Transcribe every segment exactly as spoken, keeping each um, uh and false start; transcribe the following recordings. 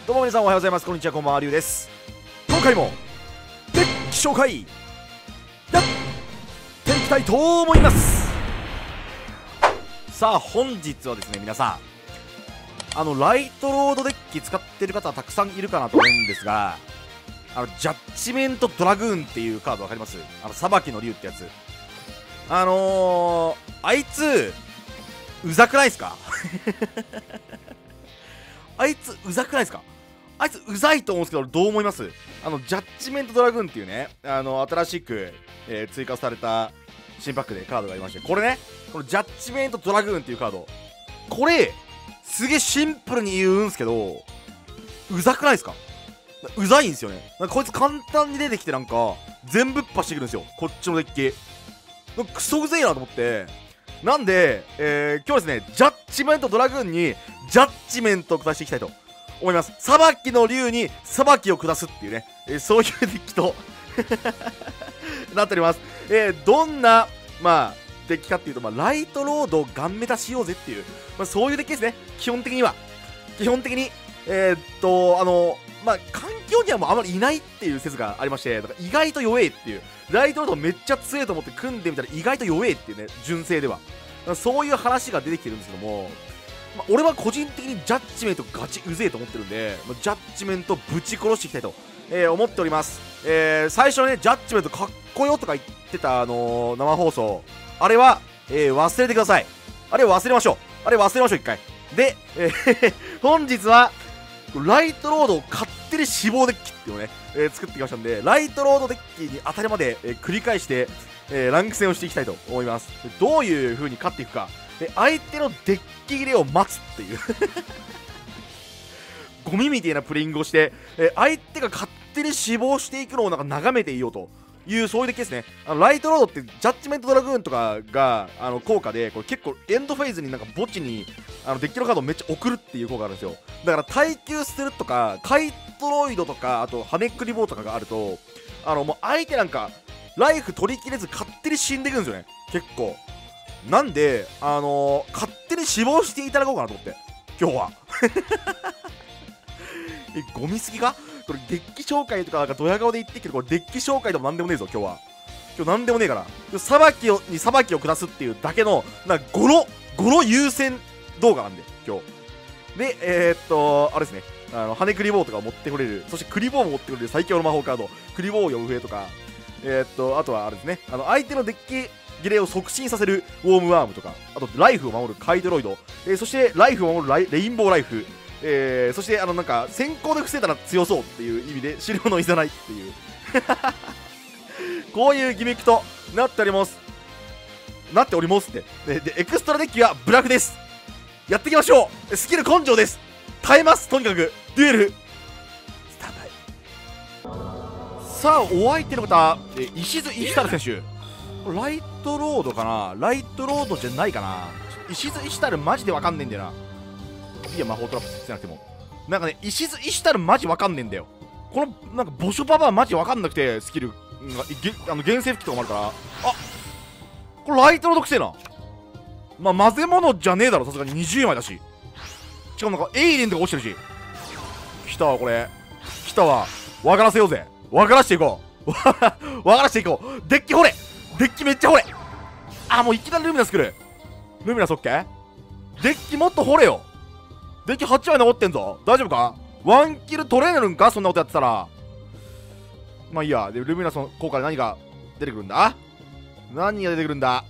どうも皆さんおはようございます。こんにちは、こんばんは、りゅうです。今回もデッキ紹介やっていきたいと思います。さあ本日はですね、皆さんあのライトロードデッキ使ってる方はたくさんいるかなと思うんですが、あのジャッジメントドラグーンっていうカード分かります？あの裁きの竜ってやつ。あのー、あいつうざくないですか？あいつうざくないですか？あいつうざいと思うんですけど、どう思います？あのジャッジメントドラグーンっていうね、あの新しく、えー、追加された新パックでカードがありまして、これね、このジャッジメントドラグーンっていうカード、これすげえシンプルに言うんすけど、うざくないですか？うざいんですよね。なんかこいつ簡単に出てきて、なんか全部っ走してくるんですよ、こっちのデッキ。クソうぜえなと思って、なんで、えー、今日ですね、ジャッジメントドラグーンにジャッジメントを下していきたいと思います。裁きの竜に裁きを下すっていうね、えー、そういうデッキとなっております。えー、どんな、まあ、デッキかっていうと、まあ、ライトロードをガンメタしようぜっていう、まあ、そういうデッキですね。基本的には。基本的に、えー、っと、あの、まあ、環境にはもうあまりいないっていう説がありまして、だから意外と弱えっていう、ライトロードめっちゃ強いと思って組んでみたら意外と弱えっていうね、純正では。そういう話が出てきてるんですけども、まあ、俺は個人的にジャッジメントガチうぜえと思ってるんで、まあ、ジャッジメントぶち殺していきたいと、えー、思っております。えー、最初ね、ジャッジメントかっこよとか言ってた、あのー、生放送、あれは、えー、忘れてください。あれ忘れましょう。あれ忘れましょう、一回。で、えー、本日は、ライトロードを勝手に死亡デッキっていうのをね、えー、作ってきましたんで、ライトロードデッキに当たるまで、えー、繰り返して、えー、ランク戦をしていきたいと思います。どういう風に勝っていくか。で、相手のデッキ切れを待つっていうゴミみたいなプレイングをして、えー、相手が勝手に死亡していくのをなんか眺めていようというそういうデッキですね。あのライトロードってジャッジメントドラグーンとかがあの効果で、これ結構エンドフェーズになんか墓地にあのデッキのカードをめっちゃ送るっていう効果があるんですよ。だから耐久するとかカイトロイドとか、あとハネクリボーとかがあると、あのもう相手なんかライフ取り切れず勝手に死んでいくんですよね、結構。なんで、あのー、勝手に死亡していただこうかなと思って、今日は。え、ゴミすぎか？これデッキ紹介とかなんかドヤ顔で言ってきて、これデッキ紹介でもなんでもねえぞ、今日は。今日なんでもねえから。裁きをに裁きを下すっていうだけの、なんかゴロ、ゴロ優先動画なんで、今日。で、えー、っと、あれですね。あの、羽根クリボーとかを持ってこれる、そしてクリボーも持ってこれる最強の魔法カード、クリボーを呼ぶ笛とか、えー、っと、あとはあれですね。あの、相手のデッキ、切れを促進させるウォームワームとか、あとライフを守るカイドロイド、えー、そしてライフを守るライレインボーライフ、えー、そしてあのなんか先行で防いだら強そうっていう意味で資料のいざないっていうこういうギミックとなっておりますなっておりますってででエクストラデッキはブラフです。やっていきましょう。スキル根性です。耐えます。とにかくデュエルスタンバイ。さあお相手の方、え石津石太郎選手、ライトロードかな、ライトロードじゃないかな。石津石太郎マジでわかんねえんだよな。いいや、魔法トラップしてなくても。なんかね、石津石太郎マジわかんねえんだよ。このなんかボショパパマジわかんなくて、スキルがあの厳正吹きとかもあるから。あ、これライトロードくせえな。まあ混ぜ物じゃねえだろ、さすがににじゅうまいだし。しかもなんかエイリンとか落ちてるし。来たわこれ、来たわ。分からせようぜ。分からしていこう。分からしていこう。デッキ掘れ、デッキめっちゃ掘れ。あ、もういきなりルミナス来る。ルミナスオッケー。デッキもっと掘れよ。デッキはちまい残ってんぞ。大丈夫か？ワンキル取れるんか、そんなことやってたら。まあいいや。で、ルミナスの効果で何が出てくるんだ？何が出てくるんだ？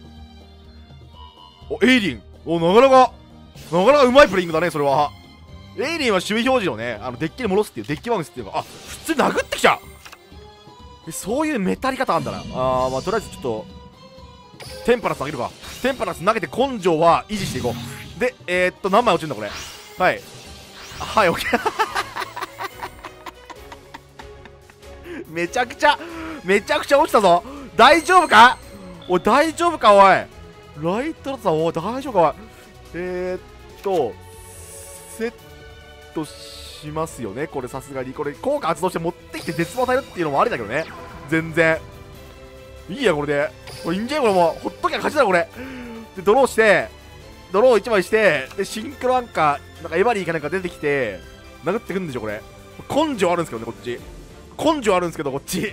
お、エイリン。お、なかなかなかなかうまいプレイングだね、それは。エイリンは守備表示のね、あのデッキに戻すっていう、デッキバウンスっていうか、あ、普通に殴ってきちゃう。そういうメタり方あんだな。あー、まあとりあえずちょっとテンパラス上げるか。テンパラス投げて根性は維持していこう。で、えー、っと何枚落ちるんだこれ。はいはい、オッケー。めちゃくちゃめちゃくちゃ落ちたぞ。大丈夫かおい、大丈夫かおい。ライトだぞ、おい、大丈夫かおい。えー、っとセットしますよね、これ。さすがにこれ効果発動して持ってきて絶望与えるっていうのもありだけどね。全然いいや、これで。これいいんじゃない？これもうほっときゃ勝ちだ、これ。でドローしてドローいちまいして、でシンクロアンカーなんかエバリーかなんか出てきて、 殴ってくんでしょこれ。根性あるんですけどねこっち。根性あるんですけどこっち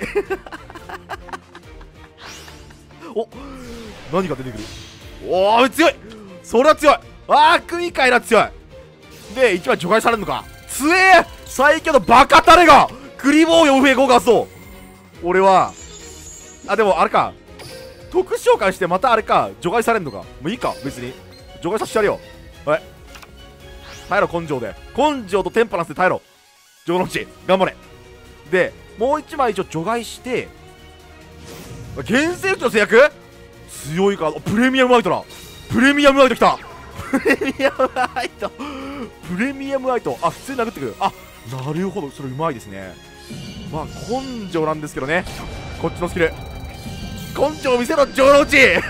お、何が出てくる。おお強い。それは強い。ああ組み替えら強い。でいちまい除外されるのか。強え。最強のバカタレがクリボーよん兵効果発動。俺はあでもあれか、特殊召喚してまたあれか除外されるのか。もういいか別に除外させてやるよ。はい耐えろ根性で。根性とテンパランスで耐えろ城之内頑張れ。でもういちまい一応除外して厳正の制約強いか。プレミアムアイトだ。プレミアムアイトきた。プレミアムアイトプレミアムアイト。あ普通に殴ってくる。あなるほどそれうまいですね。まあ根性なんですけどねこっちのスキル。根性を見せろ城之内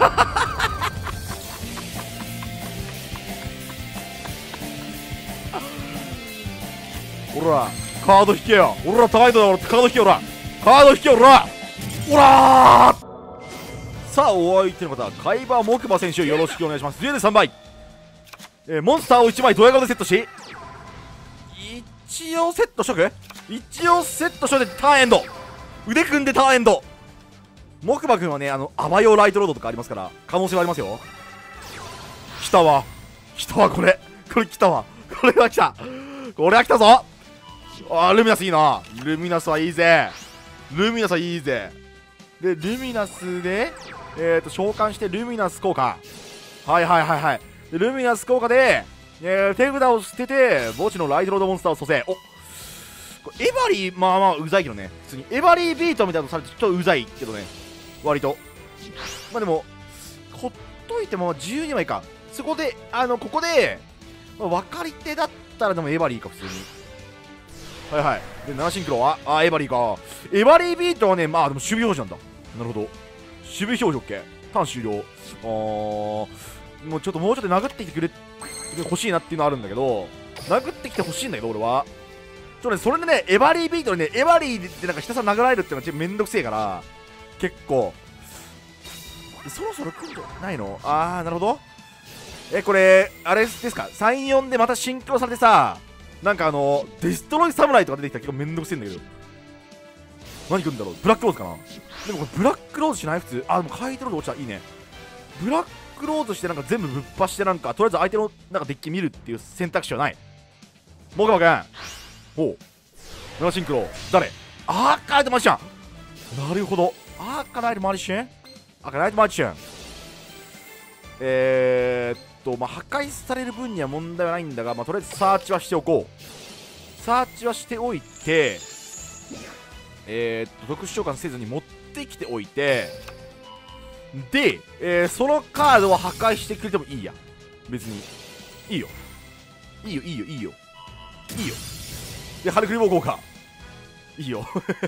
ほらカード引けよ。俺ら高いとだ。俺カード引けよ。ほらカード引けよ。ほらほらさあお相手の方海馬木馬選手よろしくお願いします。デュエルさんばい、えー、モンスターをいちまいドヤ顔でセットし一応セットしとく。一応セットしといてターンエンド腕組んでターンエンド。木馬くんはねあのアバヨライトロードとかありますから可能性はありますよ。来たわ来たわこれこれ来たわこれは来たこれは来たぞ。あルミナスいいな。ルミナスはいいぜ。ルミナスはいいぜ。でルミナスでえっ、ー、と召喚してルミナス効果。はいはいはいはい。でルミナス効果で、えー、手札を捨てて墓地のライトロードモンスターを蘇生。おこれエバリーまあまあうざいけどね。普通にエバリービートみたいなのされてちょっとうざいけどね割と。まあでもほっといてもじゅうにまいか。そこであのここで、まあ、分かり手だったらでもエバリーか普通に。はいはい。でななシンクロはあエバリーか。エバリービートはねまあでも守備表示なんだ。なるほど守備表示 OK。 ターン終了。あーもうちょっともうちょっと殴ってきてくれ欲しいなっていうのはあるんだけど、殴ってきて欲しいんだけど俺はちょっとねそれでねエバリービートでねエバリーでなんかひたすら殴られるっていうのはちょっとめんどくせえから結構そろそろ来るんじゃないの。あーなるほど。えこれあれですかさんよんでまたシンクロされてさなんかあのデストロイサムライとか出てきたら結構めんどくせえんだけど何来るんだろう。ブラックローズかな。でもこれブラックローズしない普通。あでもカイトロード落ちたいいね。ブラックローズしてなんか全部ぶっ破してなんかとりあえず相手のなんかデッキ見るっていう選択肢はない。モカマくんほうナナシンクロ誰アーカライトマジシャン。なるほどアーカライトマジシャンアーカライトマジシャンえー、っとまあ破壊される分には問題はないんだが、まあ、とりあえずサーチはしておこう。サーチはしておいてえー、っと特殊召喚せずに持ってきておいてで、えー、そのカードを破壊してくれてもいいや別にいいよいいよいいよいいよいいよ。でハルクリボー効果いいよ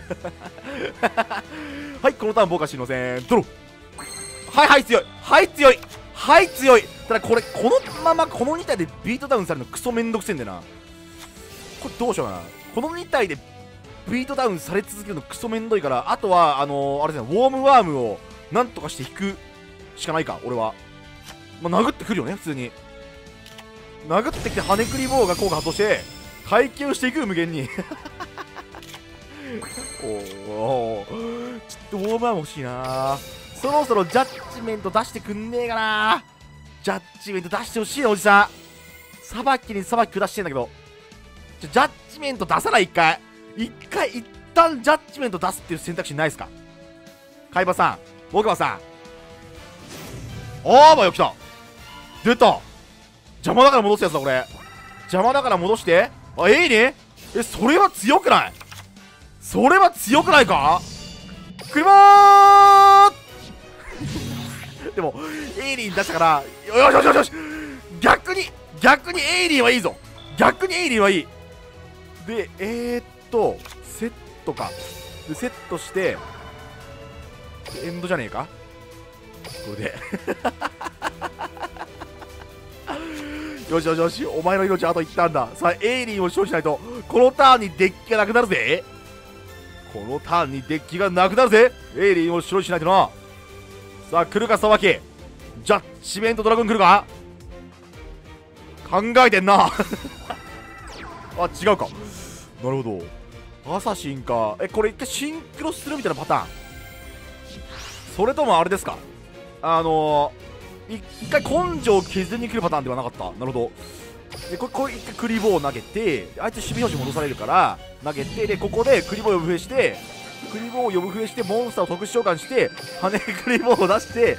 はいこのターン僕は知りません。ドローはいはい強いはい強いはい強い。ただこれこのままこのに体でビートダウンされるのクソめんどくせえんだよな。これどうしようかな。このに体でビートダウンされ続けるのクソめんどいからあとはあのー、あれですねウォームワームをなんとかして引くしかないか俺は。まあ、殴ってくるよね普通に殴ってきてハネクリボーが効果発動して階級していく無限におおちょっとウォームワーム欲しいな。そろそろジャッジメント出してくんねえかな。ジャッジメント出してほしいなおじさん。さばきにさばき下してんだけどジャッジメント出さない一回一回一旦ジャッジメント出すっていう選択肢ないですか。海馬さん僕はさあーばよ来た出た邪魔だから戻すやつだこれ。邪魔だから戻してあいいね。えそれは強くないそれは強くないかクリボーでもエイリーン出したからよしよしよしよし逆に逆にエイリーンはいいぞ。逆にエイリーンはいい。でえー、っとセットかでセットしてエンドじゃねえかこれでよしよしよしお前の命あといったんだ。さあエイリーンを処理しないとこのターンにデッキがなくなるぜ。このターンにデッキがなくなるぜ。エイリーンを処理しないとな。さあ来るかさばきジャッジメントドラゴン来るか考えてんなあ、違うか。なるほど。アサシンか。え、これ一回シンクロするみたいなパターン。それともあれですか、あのー、一回根性を削りに来るパターンではなかった。なるほど。でこれ、これ一回クリボーを投げて、あいつ守備表示戻されるから投げて、でここでクリボーを呼ぶ笛して、クリボーを呼ぶ笛してモンスターを特殊召喚して、羽クリボーを出して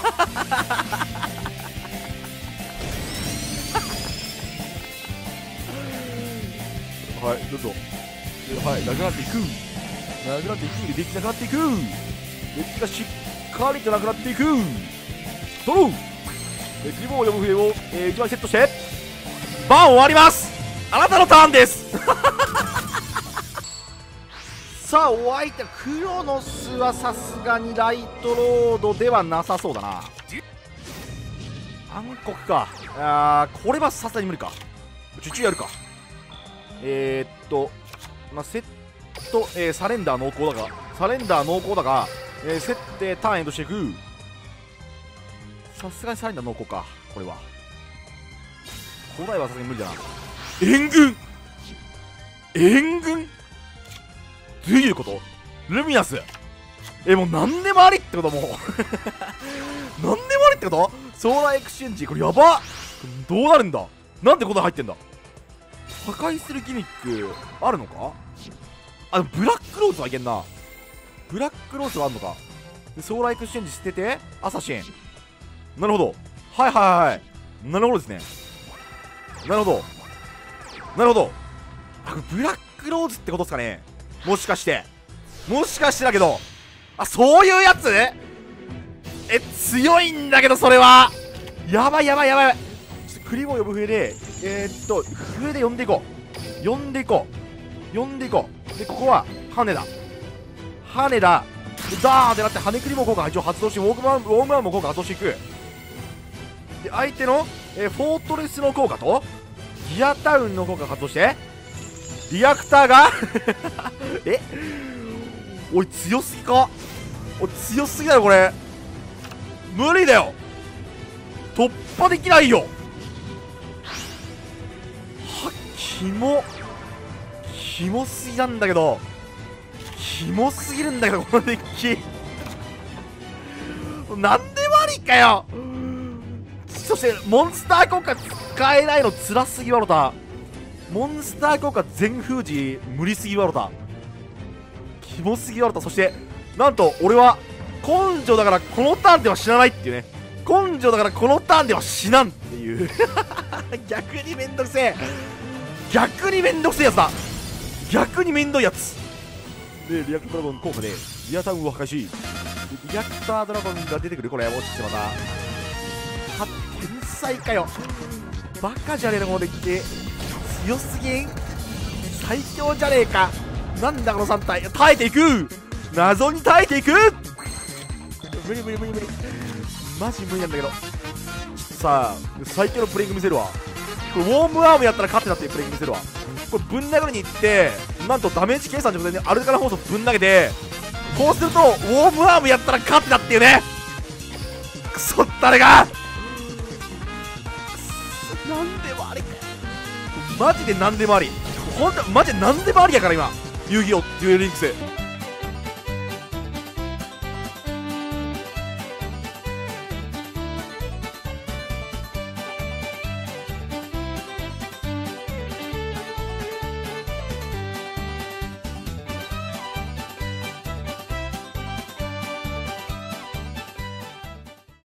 はい、どうぞ。はい、なくなっていく。なくなっていく。で、デッキなくなっていく。デッキがしっかりとなくなっていく。ドロー。で、クリボーを呼ぶ笛を、えー、いちまいセットして、バーン終わります。あなたのターンですさあ、お相手クロノスはさすがにライトロードではなさそうだな。暗黒か。あー、これはさすがに無理か。受注やるか。えー、っと、まあ、セット、えー、サレンダー濃厚だが、サレンダー濃厚だが、えー、設定ターンエンドしていく。さすがにサレンダー濃厚か、これは。古代はさすがに無理だな。援軍援軍どういうこと？ルミナスえ、もう何でもありってこともう何でもありってこと？ソーラーエクスチェンジ、これやばっ。どうなるんだ？なんでこんな入ってんだ？破壊するギミックあるのか？あ、でもブラックローズはいけんな。ブラックローズはあるのか。でソーラーエクスチェンジ捨ててアサシン。なるほど。はいはいはい。なるほどですね。なるほどなるほど。あ、これブラックローズってことですかね。もしかしてもしかしてだけど、あ、そういうやつ？え、強いんだけどそれはやばいやばいやばい。ちょっとクリボー呼ぶ笛で、えー、っと笛で呼んでいこう呼んでいこう呼んでいこう。でここは羽だ羽だでダーンってなって羽クリボー効果が一応発動して、ウォークマンウォームアームも効果発動していく。で相手の、えー、フォートレスの効果とギアタウンの効果が発動して、リアクターがえ、おい強すぎか。おい強すぎだよこれ。無理だよ、突破できないよ。は、キモキモすぎなんだけど、キモすぎるんだけどこのデッキなんでもありかよ。そしてモンスター効果使えないのつらすぎわろた。モンスター効果全封じ無理すぎわろた。キモすぎわろた。そしてなんと俺は根性だからこのターンでは死なないっていうね。根性だからこのターンでは死なんっていう逆にめんどくせえ逆にめんどくせえやつだ。逆にめんどいやつで、リアクタードラゴン効果でリアタウンを破壊し、リアクタードラゴンが出てくる。これもしかしてまたは天才かよ。バカじゃねえのこのデッキ。強すぎん、最強じゃねえか。なんだこのさん体、耐えていく、謎に耐えていく。無理無理無理無理、マジ無理なんだけど。さあ最強のプレイング見せるわ。これウォームアームやったら勝ってたっていうプレイング見せるわ。これぶん殴りにいって、なんとダメージ計算直前にアルカナ放送ぶん投げて、こうするとウォームアームやったら勝ってたっていうね。クソったれが、なんでもありかよ。マジでなんでもあり、ほんとマジでなんでもありやから今、遊戯王デュエルリンクス